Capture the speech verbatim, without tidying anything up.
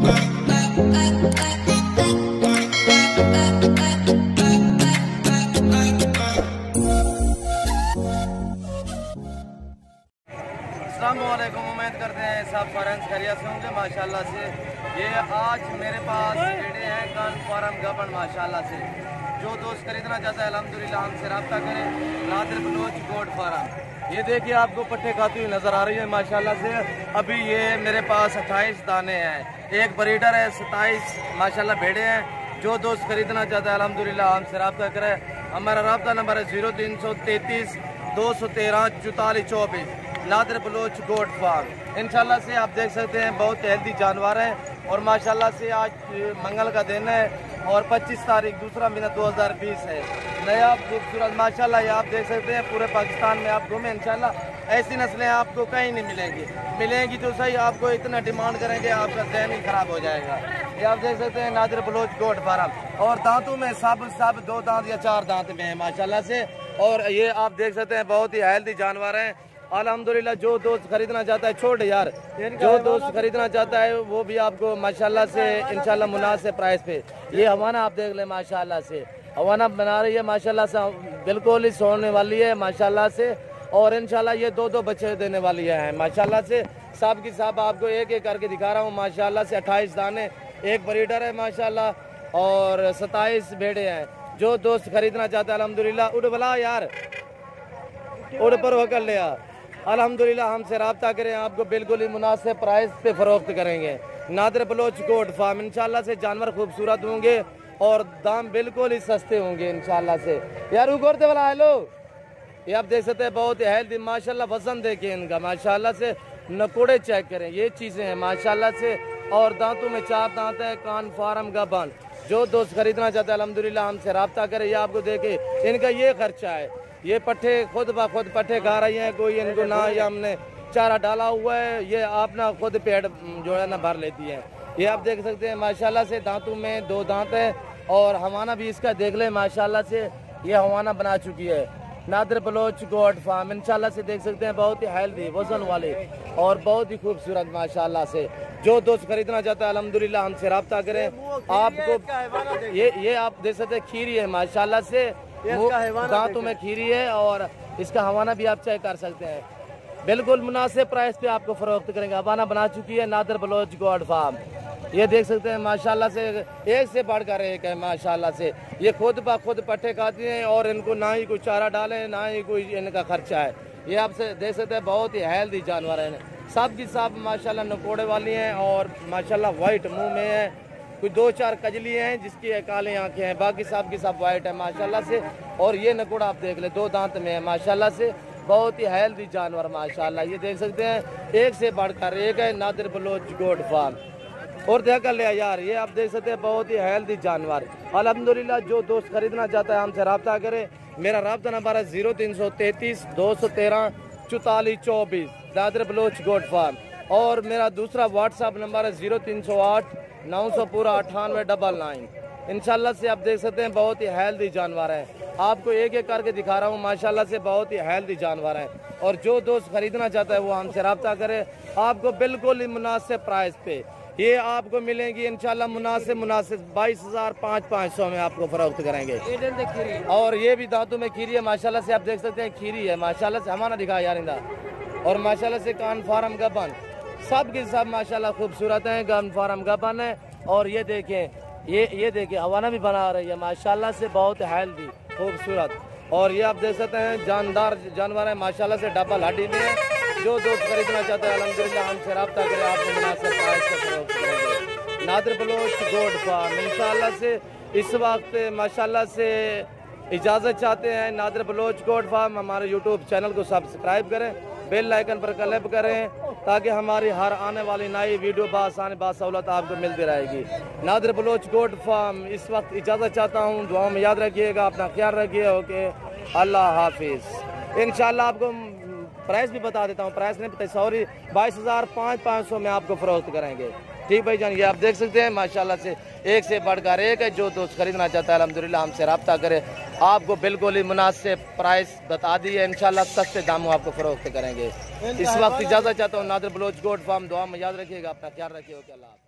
अस्सलामुअलैकुम, उम्मीद करते हैं सब फॉरेंस खैरियत से होंगे माशाल्लाह से। ये आज मेरे पास भेड़े हैं कान फार्म गबन माशाल्लाह से। जो दोस्त खरीदना चाहता है अल्हम्दुलिल्लाह हमसे रब्ता करें। नादिर बलोच गोट फार्म, ये देखिए आपको पट्टे खाती हुई नज़र आ रही है माशाल्लाह से। अभी ये मेरे पास अट्ठाईस दाने हैं, एक ब्रीडर है, सत्ताईस माशाल्लाह भेड़े हैं। जो दोस्त खरीदना चाहता है अल्हम्दुलिल्लाह हमसे रब्ता करें। हमारा रब्ता नंबर है जीरो तीन सौ तैंतीस दो सौ तेरह चौतालीस चौबीस। नादिर बलोच गोट फार्म इंशाल्लाह से आप देख सकते हैं बहुत हेल्दी जानवर हैं। और माशाल्लाह से आज मंगल का दिन है और पच्चीस तारीख दूसरा महीना दो हज़ार बीस है। नया खूबसूरत माशाल्लाह ये आप देख सकते हैं। पूरे पाकिस्तान में आप घूमें इंशाल्लाह ऐसी नस्लें आपको कहीं नहीं मिलेंगी। मिलेंगी तो सही, आपको इतना डिमांड करेंगे आपका ज़हन ही खराब हो जाएगा। ये आप देख सकते हैं नादिर बलोच गोट फार्म। और दांतों में सब सब दो दांत या चार दांत में है माशाल्लाह से। और ये आप देख सकते हैं बहुत ही हेल्दी जानवर हैं अल्हम्दुलिल्लाह। जो दोस्त खरीदना चाहता है, छोड़ यार, जो दोस्त खरीदना चाहता है वो भी आपको माशाल्लाह से इंशाल्लाह मुनासिब प्राइस पे। ये हवाना आप देख लें माशाल्लाह से, हवाना बना रही है माशाल्लाह से, बिल्कुल ही सोने वाली है माशाल्लाह से। और इंशाल्लाह ये दो दो बच्चे देने वाली है माशाल्लाह से। सब की सब आपको एक एक करके दिखा रहा हूँ माशाल्लाह से। अट्ठाईस दाने, एक ब्रीडर है माशाल्लाह और सत्ताईस भेड़े हैं। जो दोस्त खरीदना चाहता है अल्हम्दुलिल्लाह उड़ बला यार, उड़ पर हो कर लिया अल्हम्दुलिल्लाह हमसे रब्ता करें, आपको बिल्कुल ही मुनासिब प्राइस पे फरोख्त करेंगे। नादिर बलोच गोट फार्म इंशाल्लाह से जानवर खूबसूरत होंगे और दाम बिल्कुल ही सस्ते होंगे इंशाल्लाह से। यार उगोरते वाला हेलो, ये आप देख सकते हैं बहुत ही हेल्दी माशाल्लाह। वजन देखिए इनका माशाल्लाह से, नकोड़े चेक करें, ये चीज़ें हैं माशाल्लाह से। और दांतों में चार दांत है, कान फार्म गबन। जो दोस्त खरीदना चाहता है अल्हम्दुलिल्लाह हमसे रब्ता करे। ये आपको देखे इनका ये खर्चा है, ये पट्टे खुद ब खुद पट्टे खा रही हैं, कोई इनको ना या हमने चारा डाला हुआ है, ये आप ना खुद पेड़ जो है ना भर लेती है। ये आप देख सकते हैं माशाल्लाह से। दांतों में दो दांत है और हवाना भी इसका देख ले माशाल्लाह से, ये हवाना बना चुकी है। नादिर बलोच गोट फार्म इंशाल्लाह से देख सकते हैं बहुत ही हेल्दी वजन वाले और बहुत ही खूबसूरत माशाल्लाह से। जो दोस्त खरीदना चाहता है अल्हम्दुलिल्लाह हमसे रब्ता करें। आपको ये ये आप देख सकते हैं खीरी है माशाल्लाह से, दांतों में खीरी है और इसका हवाना भी आप चेक कर सकते हैं। बिल्कुल मुनासिब प्राइस पे आपको फरोख्त करेंगे। हवाना बना चुकी है नादिर बलोच गोट फार्म। ये देख सकते हैं माशाल्लाह से, एक से बढ़कर एक है माशाल्लाह से। ये खुद ब खुद पट्टे खाती हैं और इनको ना ही कोई चारा डालें ना ही कोई इनका खर्चा है। ये आपसे देख सकते हैं बहुत ही हेल्दी जानवर हैं। सब की सब माशाल्लाह नकोड़े वाली हैं और माशाल्लाह वाइट मुँह में है। कोई दो चार कजली हैं जिसकी काली आंखें हैं, बाकी सब की सब वाइट है माशाल्लाह से। और ये नकोड़ा आप देख ले दो दांत में है माशाल्लाह से, बहुत ही हेल्दी जानवर माशाल्लाह। ये देख सकते हैं एक से बढ़कर एक है नादिर बलोच गोट फार्म। और देख कर लिया यार, ये आप देख सकते हैं बहुत ही हेल्दी जानवर अल्हम्दुलिल्लाह। जो दोस्त खरीदना चाहता है हमसे रब्ता करे। मेरा रब्ता नंबर है जीरो तीन सौ तैंतीस दो सौ तेरह चौतालीस चौबीस नादिर बलोच गोट फार्म। और मेरा दूसरा व्हाट्सअप नंबर है जीरो तीन सौ आठ नौ सौ पूरा अट्ठानवे डबल नाइन। इंशाल्लाह से आप देख सकते हैं बहुत ही हेल्दी जानवर हैं। आपको एक एक करके दिखा रहा हूँ माशाल्लाह से, बहुत ही हेल्दी जानवर हैं। और जो दोस्त खरीदना चाहता है वो हमसे रब्ता करे, आपको बिल्कुल ही मुनासिब प्राइस पे ये आपको मिलेंगी इंशाल्लाह। मुनासिब मुनासिब बाईस हजार पाँच पाँच सौ में आपको फरोख्त करेंगे। और ये भी दांतों में खीरी है माशाल्लाह से, आप देख सकते हैं खीरी है माशाल्लाह से। हमारा दिखा यार इंदा। और माशाल्लाह से कान फार्म गबन, सब के सब माशाल्लाह खूबसूरत हैं, कान फार्म गबन है। और ये देखें, ये ये देखें हवाना भी बना रही है माशाल्लाह से, बहुत हेल्दी खूबसूरत। और ये आप देख सकते हैं जानदार जानवर है माशाल्लाह से, डबल हड्डी में है। जो दोस्त खरीदना चाहता है अल्हम्दुलिल्लाह हमसे रब्ता करें, आपको मुनासिब प्राइस पे फरोख्त करेंगे। नादिर बलोच गोट फार्म इंशाल्लाह से इस वक्त माशाल्लाह से इजाज़त चाहते हैं। नादिर बलोच गोट फार्म हमारे यूट्यूब चैनल को सब्सक्राइब करें, बेल आइकन पर क्लिक करें ताकि हमारी हर आने वाली नई वीडियो बासानी बासहूलत आपको मिलती रहेगी। नादिर बलोच गोट फार्म इस वक्त इजाज़त चाहता हूँ। दुआ में याद रखिएगा, अपना ख्याल रखिए। ओके, अल्लाह हाफिज़। इंशाल्लाह आपको प्राइस भी बता देता हूँ, प्राइस नहीं पता सॉरी, बाईस हज़ार पाँच पाँच सौ में आपको फरोख्त करेंगे। ठीक भाई जान, ये आप देख सकते हैं माशाल्लाह से एक से बढ़कर एक है। जो दोस्त खरीदना चाहता है अल्हम्दुलिल्लाह हमसे रब्ता करे, आपको बिल्कुल ही मुनासिब प्राइस बता दी है इंशाल्लाह, सस्ते दामों आपको फरोख्त करेंगे। इस वक्त इजाज़त चाहता हूँ। नादिर बलोच गोट फार्म, दुआ में याद रखिएगा, अपना ख्याल रखिएगा।